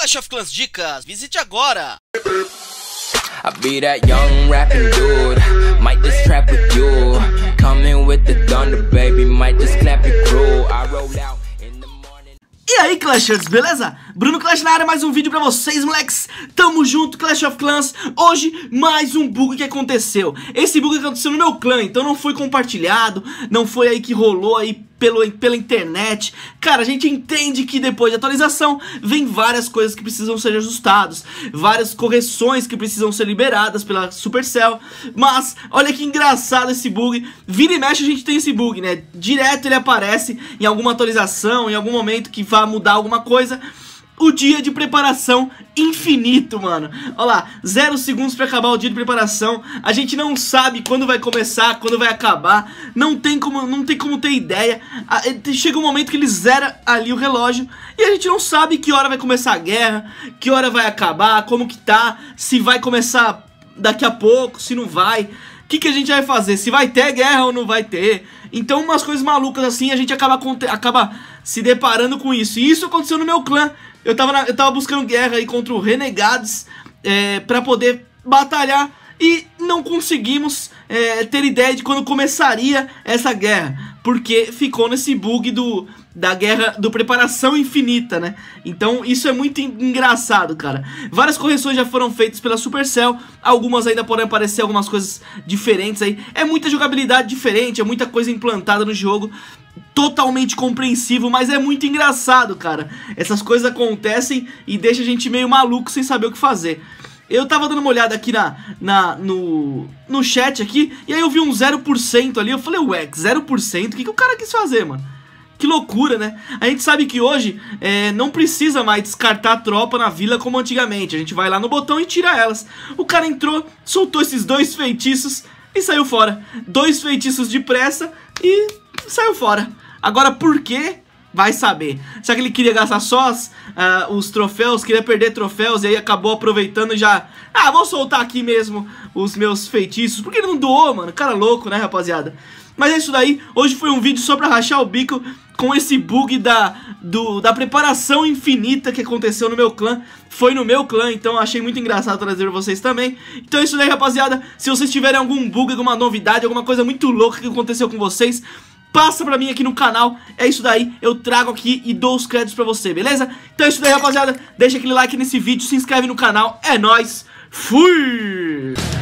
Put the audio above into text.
Clash of Clans Dicas, visite agora! I be that young rapping dude, might just trap with you, coming with the thunder baby, might just clap it crew, I roll out in the morning. E aí, Clashers, beleza? Bruno Clash na área, mais um vídeo pra vocês, moleques. Tamo junto, Clash of Clans. Hoje, mais um bug que aconteceu. Esse bug aconteceu no meu clã, então não foi compartilhado, não foi aí que rolou aí pela internet. Cara, a gente entende que depois de atualização vem várias coisas que precisam ser ajustadas, várias correções que precisam ser liberadas pela Supercell. Mas, olha que engraçado esse bug. Vira e mexe a gente tem esse bug, né? Direto ele aparece em alguma atualização, em algum momento que vá mudar alguma coisa. O dia de preparação infinito, mano. Olha lá, 0 segundos pra acabar o dia de preparação. A gente não sabe quando vai começar, quando vai acabar. Não tem como ter ideia. Chega um momento que ele zera ali o relógio e a gente não sabe que hora vai começar a guerra, que hora vai acabar, como que tá, se vai começar daqui a pouco, se não vai. O que a gente vai fazer? Se vai ter guerra ou não vai ter? Então umas coisas malucas assim, a gente acaba se deparando com isso. E isso aconteceu no meu clã. Eu tava buscando guerra aí contra o Renegados pra poder batalhar e não conseguimos ter ideia de quando começaria essa guerra, porque ficou nesse bug da guerra do preparação infinita, né? Então isso é muito engraçado, cara. Várias correções já foram feitas pela Supercell, algumas ainda podem aparecer algumas coisas diferentes aí. É muita jogabilidade diferente, é muita coisa implantada no jogo, totalmente compreensível, mas é muito engraçado, cara. Essas coisas acontecem e deixa a gente meio maluco sem saber o que fazer. Eu tava dando uma olhada aqui no chat aqui, e aí eu vi um 0% ali, eu falei, ué, 0%? O que o cara quis fazer, mano? Que loucura, né? A gente sabe que hoje não precisa mais descartar a tropa na vila como antigamente. A gente vai lá no botão e tira elas. O cara entrou, soltou esses 2 feitiços e saiu fora. 2 feitiços de pressa e saiu fora. Agora por quê? Vai saber. Será que ele queria gastar só os troféus, queria perder troféus e aí acabou aproveitando e já... Ah, vou soltar aqui mesmo os meus feitiços. Porque ele não doou, mano. Cara louco, né, rapaziada? Mas é isso daí. Hoje foi um vídeo só pra rachar o bico com esse bug da preparação infinita que aconteceu no meu clã. Foi no meu clã, então achei muito engraçado trazer pra vocês também. Então é isso daí, rapaziada. Se vocês tiverem algum bug, alguma novidade, alguma coisa muito louca que aconteceu com vocês, passa pra mim aqui no canal. É isso daí, eu trago aqui e dou os créditos pra você, beleza? Então é isso daí, rapaziada. Deixa aquele like nesse vídeo, se inscreve no canal. É nóis. Fui!